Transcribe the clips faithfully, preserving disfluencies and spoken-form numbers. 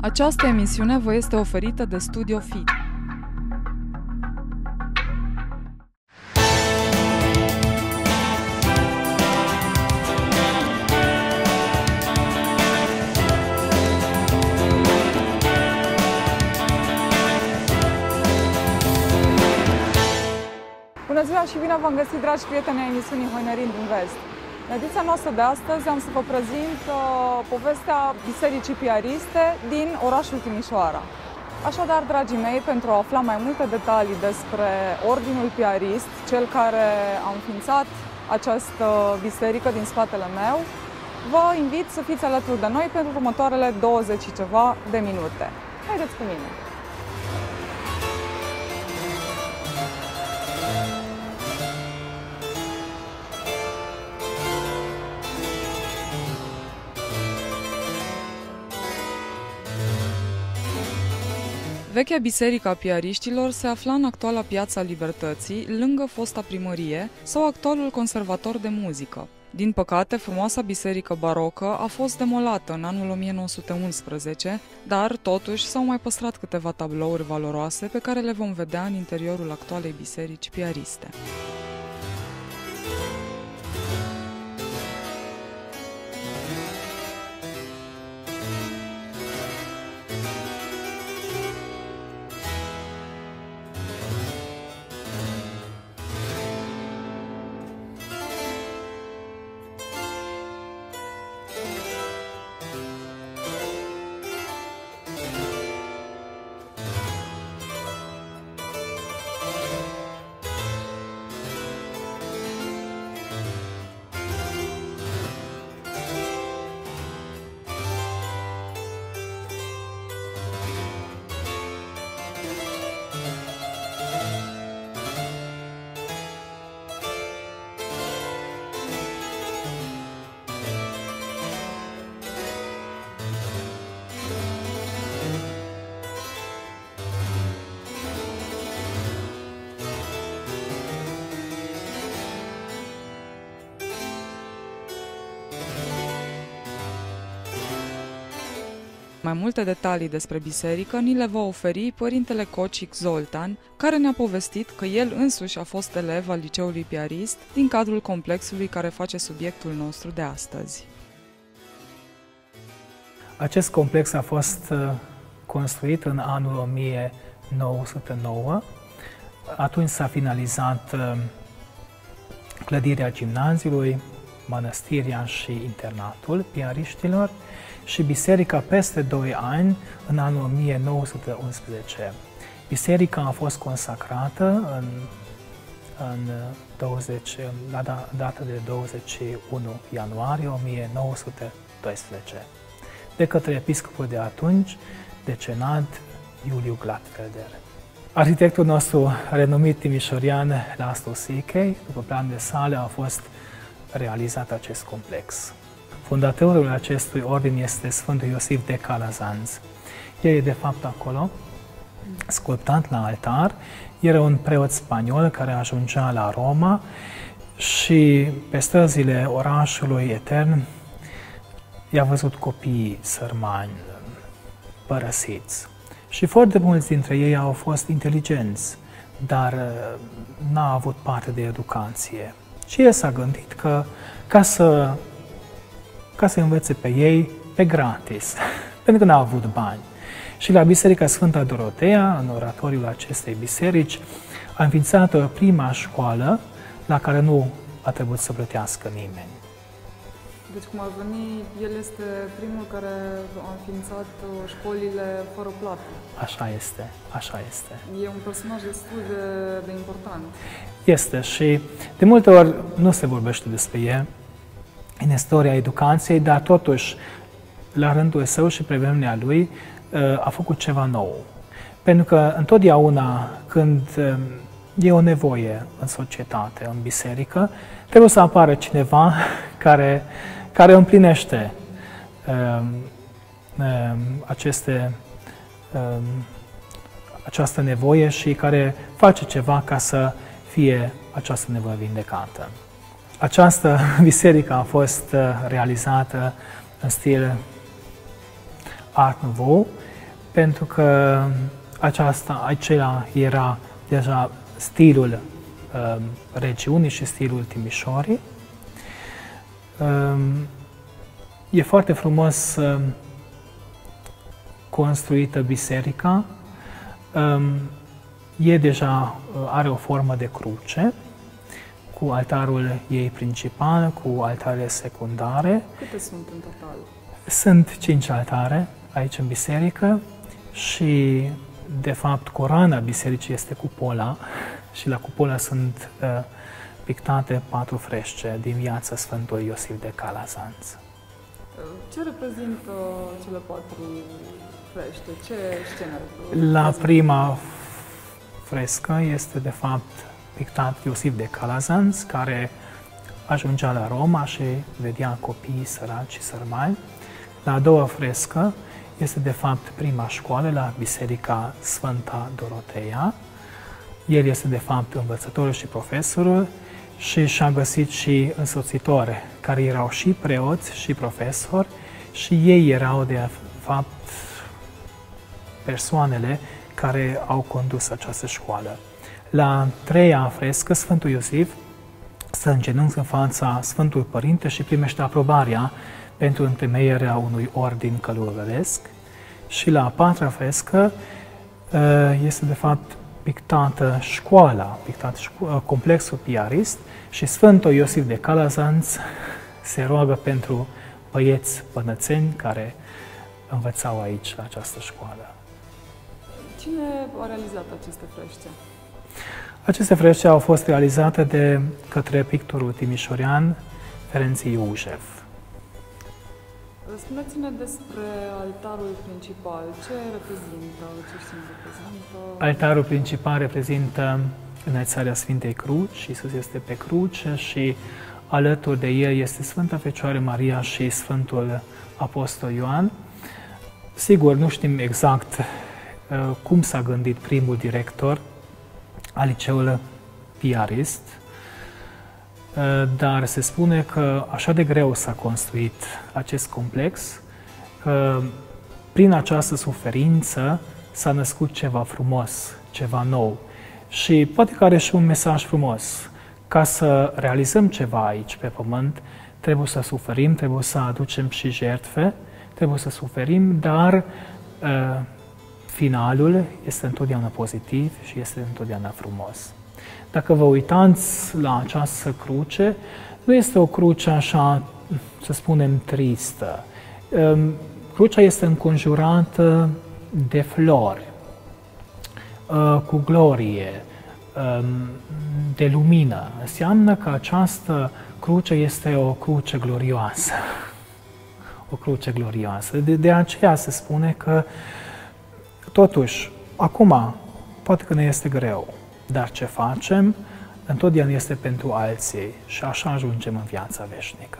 Această emisiune vă este oferită de Studio Fit. Bună ziua și bine v-am găsit, dragi prieteni ai emisiunii Hoinărind în Vest. În ediția noastră de astăzi am să vă prezint uh, povestea Bisericii Piariste din orașul Timișoara. Așadar, dragii mei, pentru a afla mai multe detalii despre Ordinul Piarist, cel care a înființat această biserică din spatele meu, vă invit să fiți alături de noi pentru următoarele douăzeci și ceva de minute. Haideți cu mine! Vechea biserică a piariștilor se afla în actuala Piața Libertății, lângă fosta primărie sau actualul conservator de muzică. Din păcate, frumoasa biserică barocă a fost demolată în anul o mie nouă sute unsprezece, dar totuși s-au mai păstrat câteva tablouri valoroase pe care le vom vedea în interiorul actualei biserici piariste. Mai multe detalii despre biserică ni le va oferi părintele Cocic Zoltan, care ne-a povestit că el însuși a fost elev al liceului piarist din cadrul complexului care face subiectul nostru de astăzi. Acest complex a fost construit în anul o mie nouă sute nouă. Atunci s-a finalizat clădirea gimnaziului, mănăstirea și internatul piariștilor și biserica peste doi ani, în anul o mie nouă sute unsprezece. Biserica a fost consacrată în, în douăzeci, la data de douăzeci și unu ianuarie o mie nouă sute doisprezece de către episcopul de atunci, decenat Iuliu Glatfelder. Arhitectul nostru renumit timișorian, Laszlo Székely, după planurile sale, a fost realizat acest complex. Fondatorul acestui ordin este Sfântul Iosif de Calazans. El e de fapt acolo, sculptat la altar. Era un preot spaniol care ajungea la Roma și pe străzile orașului etern i-a văzut copiii sărmani, părăsiți. Și foarte mulți dintre ei au fost inteligenți, dar n-au avut parte de educație. Și el s-a gândit că ca să ca să învețe pe ei pe gratis, pentru că n-au avut bani. Și la Biserica Sfânta Dorotea, în oratoriul acestei biserici, a înființat prima școală la care nu a trebuit să plătească nimeni. Deci, cum ar veni, el este primul care a înființat școlile fără plată. Așa este, așa este. E un personaj destul de, de important. Este și de multe ori nu se vorbește despre el în istoria educației, dar totuși, la rândul său și pe vremea lui, a făcut ceva nou. Pentru că întotdeauna când e o nevoie în societate, în biserică, trebuie să apară cineva care, care împlinește um, um, aceste, um, această nevoie și care face ceva ca să fie această nevoie vindecată. Această biserică a fost realizată în stil Art Nouveau pentru că aceasta, acela era deja stilul uh, regiunii și stilul Timișorii. Uh, e foarte frumos uh, construită biserica. Uh, e deja, uh, are o formă de cruce, cu altarul ei principal, cu altarele secundare. Câte sunt în total? Sunt cinci altare aici în biserică și, de fapt, coroana bisericii este cupola și la cupola sunt uh, pictate patru frește din viața Sfântului Iosif de Calazans. Ce reprezintă cele patru frește? Ce scenă? La prima frescă este, de fapt, pictat Iosif de Calazans, care ajungea la Roma și vedea copiii săraci și sărmani. La a doua frescă este, de fapt, prima școală la Biserica Sfânta Doroteea. El este, de fapt, învățătorul și profesorul și și-a găsit și însoțitori, care erau și preoți și profesori și ei erau, de fapt, persoanele care au condus această școală. La a treia frescă, Sfântul Iosif stă în genunchi în fața Sfântului Părinte și primește aprobarea pentru întemeierea unui ordin călugăresc. Și la a patra frescă este, de fapt, pictată școala, pictat complexul piarist și Sfântul Iosif de Calazans se roagă pentru băieți pănățeni care învățau aici, la această școală. Cine a realizat aceste frește? Aceste frește au fost realizate de către pictorul timișorean Ferenc Iușev. Spuneți-ne despre altarul principal. Ce reprezintă? Ce simbol reprezintă? Altarul principal reprezintă înălțarea Sfintei Cruci. Iisus este pe cruce și alături de el este Sfânta Fecioară Maria și Sfântul Apostol Ioan. Sigur, nu știm exact uh, cum s-a gândit primul director al liceului piarist, dar se spune că așa de greu s-a construit acest complex, că prin această suferință s-a născut ceva frumos, ceva nou. Și poate că are și un mesaj frumos. Ca să realizăm ceva aici pe pământ, trebuie să suferim, trebuie să aducem și jertfe, trebuie să suferim, dar uh, finalul este întotdeauna pozitiv și este întotdeauna frumos. Dacă vă uitați la această cruce, nu este o cruce așa, să spunem, tristă. Crucea este înconjurată de flori, cu glorie, de lumină. Înseamnă că această cruce este o cruce glorioasă. O cruce glorioasă. De, de aceea se spune că, totuși, acum, poate că ne este greu, dar ce facem, întotdeauna este pentru alții și așa ajungem în viața veșnică.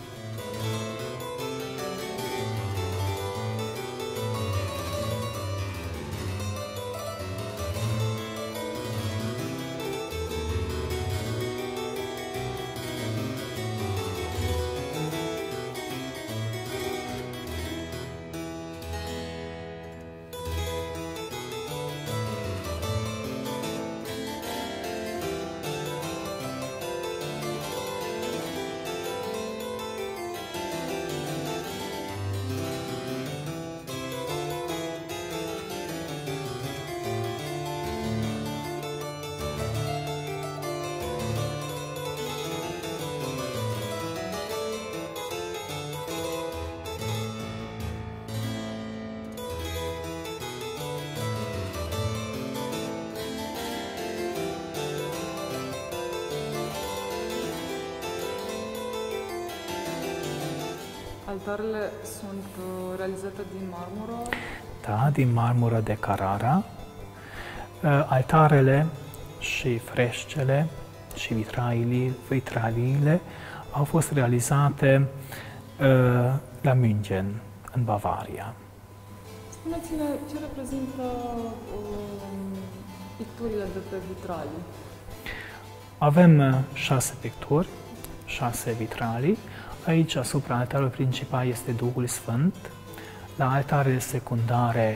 Altarele sunt realizate din marmură? Da, din marmură de Carrara. Altarele și freșcele și vitraliile au fost realizate uh, la München, în Bavaria. Spuneți-ne ce reprezintă uh, picturile de pe vitralii? Avem șase picturi, șase vitralii. Aici, asupra altarului principal, este Duhul Sfânt. La altarele secundare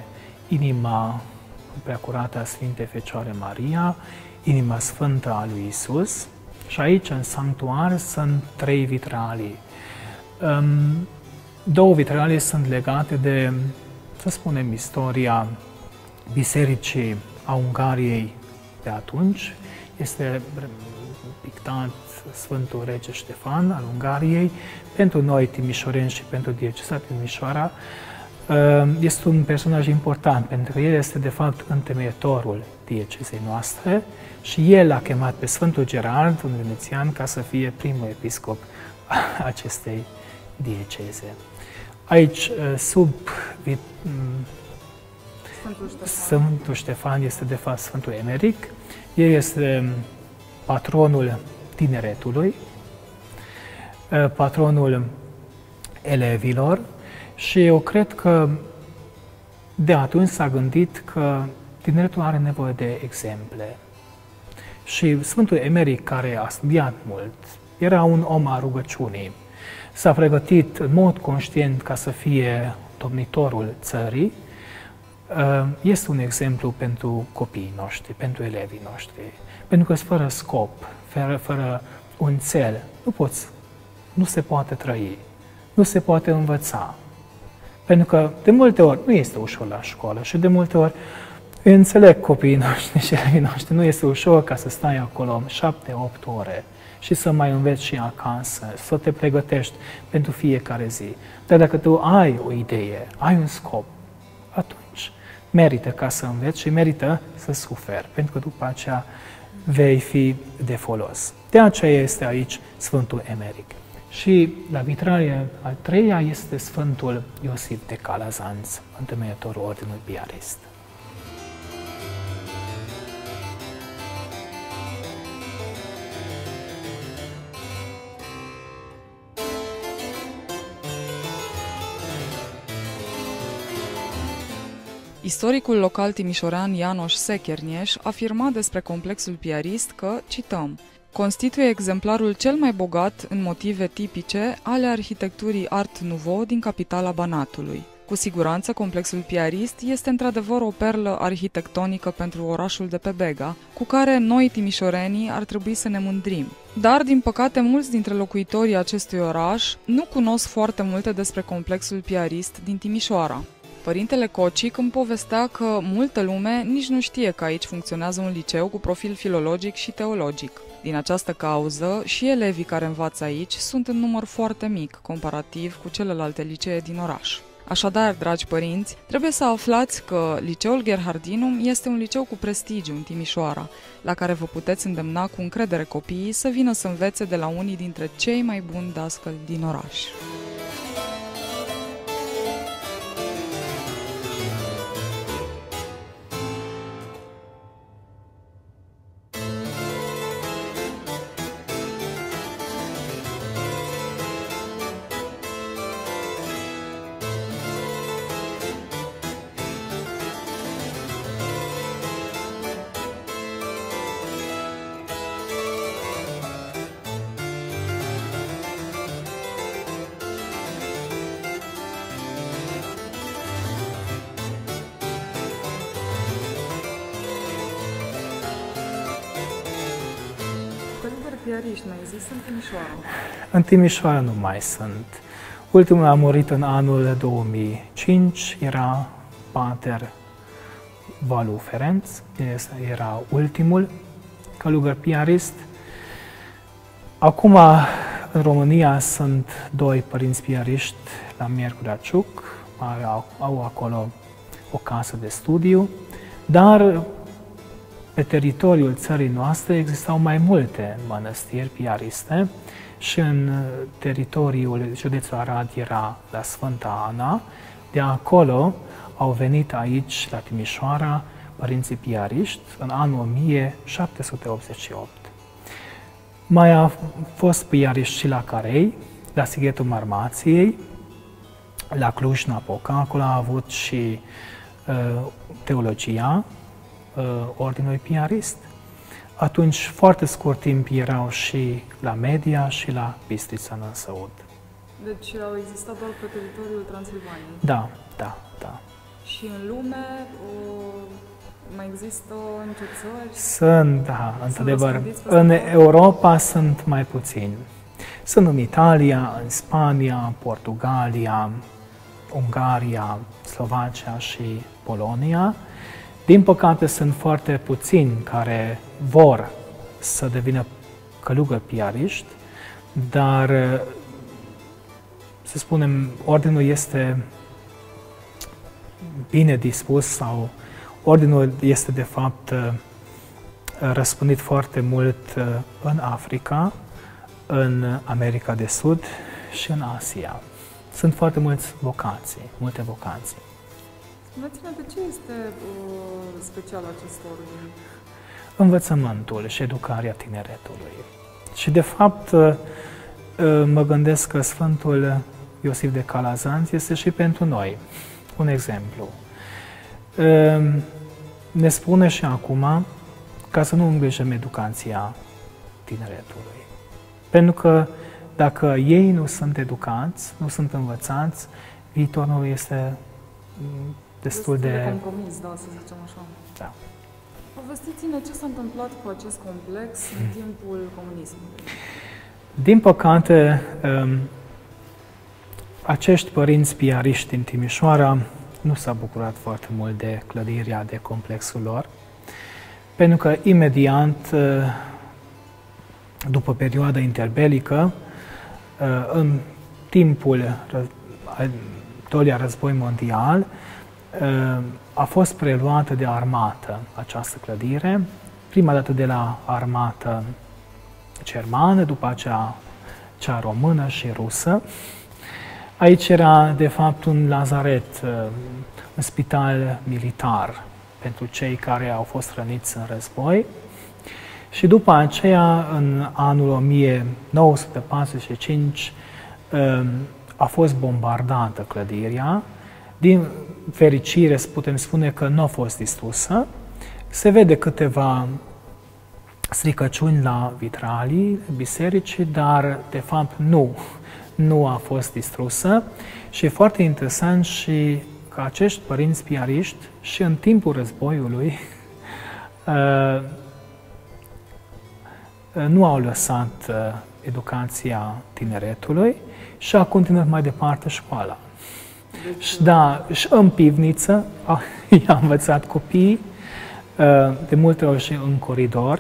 inima preacurată a Sfintei Fecioare Maria, inima sfântă a lui Isus. Și aici, în sanctuar, sunt trei vitralii. Um, două vitralii sunt legate de, să spunem, istoria bisericii a Ungariei de atunci. Este pictat Sfântul Rege Ștefan al Ungariei. Pentru noi, timișoreni, și pentru dieceza Timișoara, este un personaj important, pentru că el este, de fapt, întemeietorul diecezei noastre și el a chemat pe Sfântul Gerard, un venețian, ca să fie primul episcop a acestei dieceze. Aici, sub Sfântul Ștefan. Sfântul Ștefan este, de fapt, Sfântul Emeric. El este patronul tineretului, patronul elevilor și eu cred că de atunci s-a gândit că tineretul are nevoie de exemple. Și Sfântul Emeric, care a studiat mult, era un om al rugăciunii, s-a pregătit în mod conștient ca să fie domnitorul țării, este un exemplu pentru copiii noștri, pentru elevii noștri. Pentru că fără scop, fără, fără un cel, nu poți, nu se poate trăi, nu se poate învăța. Pentru că de multe ori nu este ușor la școală și de multe ori înțeleg copiii noștri și elevii noștri, nu este ușor ca să stai acolo șapte, opt ore și să mai înveți și acasă, să te pregătești pentru fiecare zi. Dar dacă tu ai o idee, ai un scop, atunci merită ca să înveți și merită să suferi, pentru că după aceea vei fi de folos. De aceea este aici Sfântul Emeric. Și la vitralia al treia este Sfântul Iosif de Calazanț, întemeietorul Ordinului Piarist. Istoricul local timișorean János Sechernieș afirma despre complexul piarist că, cităm, constituie exemplarul cel mai bogat în motive tipice ale arhitecturii Art Nouveau din capitala Banatului. Cu siguranță, complexul piarist este într-adevăr o perlă arhitectonică pentru orașul de pe Bega, cu care noi timișorenii ar trebui să ne mândrim. Dar, din păcate, mulți dintre locuitorii acestui oraș nu cunosc foarte multe despre complexul piarist din Timișoara. Părintele Cocic îmi povestea că multă lume nici nu știe că aici funcționează un liceu cu profil filologic și teologic. Din această cauză, și elevii care învață aici sunt în număr foarte mic, comparativ cu celelalte licee din oraș. Așadar, dragi părinți, trebuie să aflați că Liceul Gerhardinum este un liceu cu prestigiu în Timișoara, la care vă puteți îndemna cu încredere copiii să vină să învețe de la unii dintre cei mai buni dascăli din oraș. Piariști mai există în Timișoara? În Timișoara nu mai sunt. Ultimul a murit în anul două mii cinci, era pater Valu Ferenc, era ultimul călugăr piarist. Acum, în România, sunt doi părinți piariști la Miercurea Ciuc, au, au acolo o casă de studiu, dar pe teritoriul țării noastre existau mai multe mănăstiri piariste și în teritoriul județului Arad era la Sfânta Ana. De acolo au venit aici, la Timișoara, părinții piariști în anul o mie șapte sute optzeci și opt. Mai a fost piariști și la Carei, la Sighetul Marmației, la Cluj-Napoca, acolo a avut și uh, teologia, Ordinului Piarist. Atunci, foarte scurt timp, erau și la Media și la Bistrița Năsăud. Deci au existat doar pe teritoriul Transilvaniei? Da, da, da. Și în lume uh, mai există în ce țări? Sunt, da, într-adevăr. În în Europa sunt mai puțini. Sunt în Italia, în Spania, Portugalia, Ungaria, Slovacia și Polonia. Din păcate, sunt foarte puțini care vor să devină călugări piariști, dar, să spunem, ordinul este bine dispus sau ordinul este, de fapt, răspândit foarte mult în Africa, în America de Sud și în Asia. Sunt foarte mulți vocații, multe vocații. Spuneți-ne, de ce este uh, special acest ordin? Învățământul și educarea tineretului. Și, de fapt, mă gândesc că Sfântul Iosif de Calazans este și pentru noi. Un exemplu. Ne spune și acum ca să nu îngrijăm educația tineretului. Pentru că dacă ei nu sunt educați, nu sunt învățați, viitorul este destul de... de compromis, da, să zicem așa. Da. Povestiți-ne ce s-a întâmplat cu acest complex în timpul comunismului. Din păcate, acești părinți piariști din Timișoara nu s-au bucurat foarte mult de clădirea de complexul lor, pentru că imediat, după perioada interbelică, în timpul al doilea război mondial, a fost preluată de armată această clădire, prima dată de la armată germană, după aceea cea română și rusă. Aici era, de fapt, un lazaret, un spital militar pentru cei care au fost răniți în război. Și după aceea, în anul o mie nouă sute patruzeci și cinci, a fost bombardată clădirea. Din fericire, putem spune că nu a fost distrusă. Se vede câteva stricăciuni la vitralii bisericii, dar, de fapt, nu. Nu a fost distrusă. Și e foarte interesant și că acești părinți piariști și în timpul războiului nu au lăsat educația tineretului și a continuat mai departe școala. Deci, da, și în pivniță i-a învățat copiii, de multe ori și în coridor,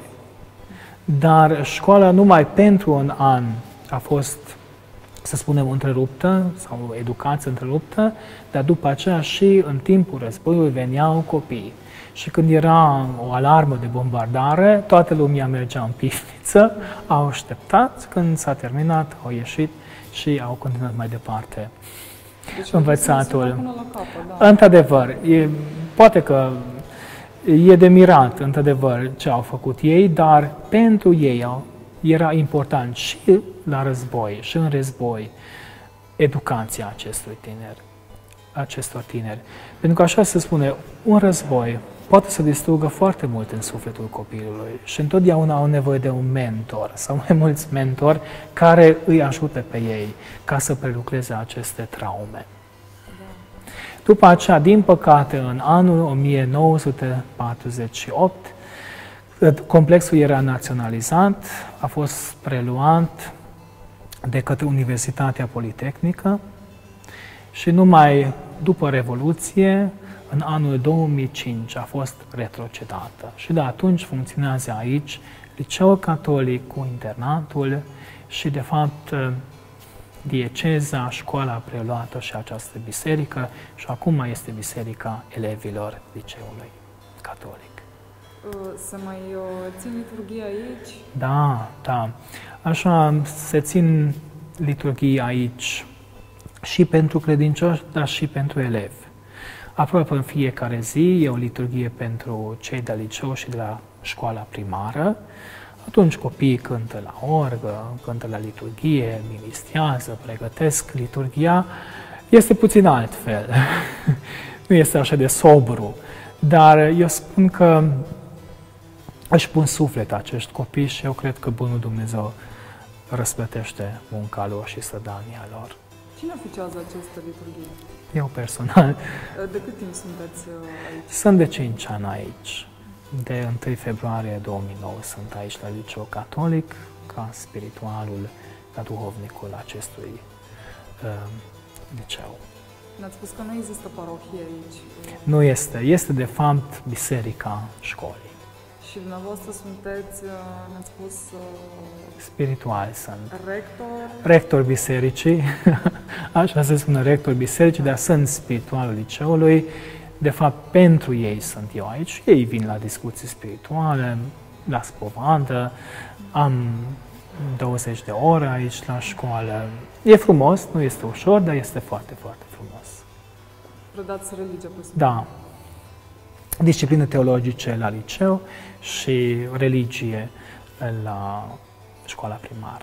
dar școala numai pentru un an a fost, să spunem, întreruptă, sau educație întreruptă, dar după aceea și în timpul războiului veneau copii. Și când era o alarmă de bombardare, toată lumea mergea în pivniță, au așteptat, când s-a terminat, au ieșit și au continuat mai departe. Deci, învățatul. Capăt, da. Într-adevăr, e, poate că e de mirat, într-adevăr, ce au făcut ei, dar pentru ei era important și la război, și în război, educația acestui tineri, acestor tineri. Pentru că așa se spune, un război poate să distrugă foarte mult în sufletul copilului și întotdeauna au nevoie de un mentor sau mai mulți mentori care îi ajută pe ei ca să prelucreze aceste traume. După aceea, din păcate, în anul o mie nouă sute patruzeci și opt, complexul era naționalizat, a fost preluat de către Universitatea Politehnică și numai după Revoluție, în anul două mii cinci, a fost retrocedată. Și de atunci funcționează aici Liceul Catolic cu internatul și, de fapt, dieceza, școala a preluat și această biserică și acum este biserica elevilor liceului catolic. Se mai țin liturghia aici? Da, da. Așa se țin liturghii aici și pentru credincioși, dar și pentru elevi. Aproape în fiecare zi e o liturghie pentru cei de la liceu și de la școala primară. Atunci copiii cântă la orgă, cântă la liturghie, ministrează, pregătesc liturghia. Este puțin altfel. Nu este așa de sobru. Dar eu spun că își pun suflet acești copii și eu cred că Bunul Dumnezeu răsplătește munca lor și sădania lor. Cine oficează această liturghie? Eu personal. De cât timp sunteți aici? Sunt de cinci ani aici. De întâi februarie două mii nouă sunt aici la Liceu Catolic, ca spiritualul, ca duhovnicul acestui uh, liceu. Ne-ați spus că nu există parohie aici. Nu este. Este, de fapt, biserica școlii. Și dumneavoastră sunteți, ne-ați spus... Spiritual sunt. Rector? Rector bisericii, așa se spune, rector bisericii, dar sunt spiritualul liceului. De fapt, pentru ei sunt eu aici. Ei vin la discuții spirituale, la spovadă. Am douăzeci de ore aici la școală. E frumos, nu este ușor, dar este foarte, foarte frumos. Predați religia pe Da. Discipline teologice la liceu și religie la școala primară.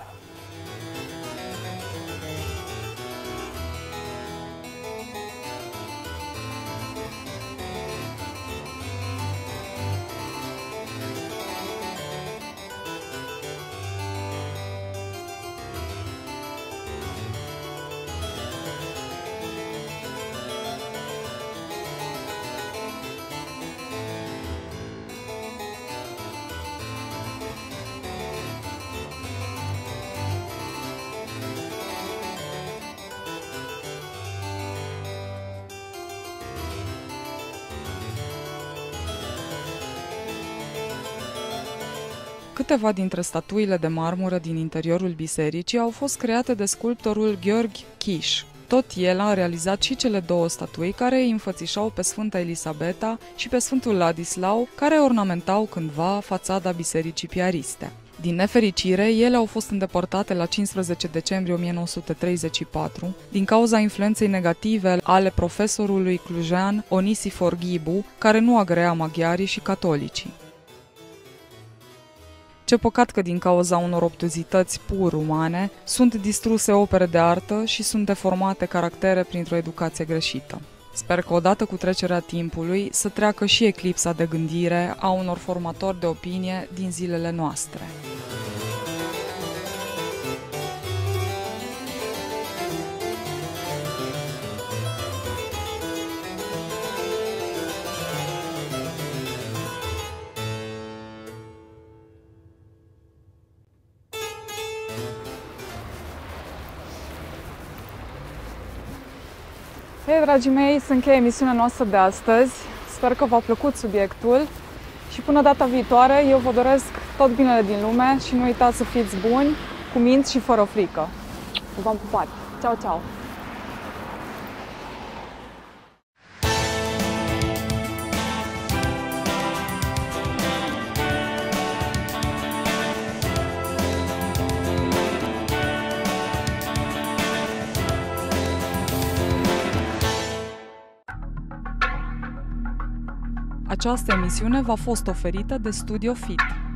Câteva dintre statuile de marmură din interiorul bisericii au fost create de sculptorul Gheorghe Chiș. Tot el a realizat și cele două statui care îi înfățișau pe Sfânta Elisabeta și pe Sfântul Ladislau, care ornamentau cândva fațada bisericii piariste. Din nefericire, ele au fost îndepărtate la cincisprezece decembrie o mie nouă sute treizeci și patru din cauza influenței negative ale profesorului clujean Onisifor Ghibu, care nu agrea maghiarii și catolicii. Ce păcat că din cauza unor obtuzități pur umane sunt distruse opere de artă și sunt deformate caractere printr-o educație greșită. Sper că odată cu trecerea timpului să treacă și eclipsa de gândire a unor formatori de opinie din zilele noastre. Hei, dragii mei, se încheie emisiunea noastră de astăzi. Sper că v-a plăcut subiectul și până data viitoare eu vă doresc tot binele din lume și nu uitați să fiți buni, cu minți și fără frică. V-am pupat! Ceau, ceau! Această emisiune v-a fost oferită de Studio Fit.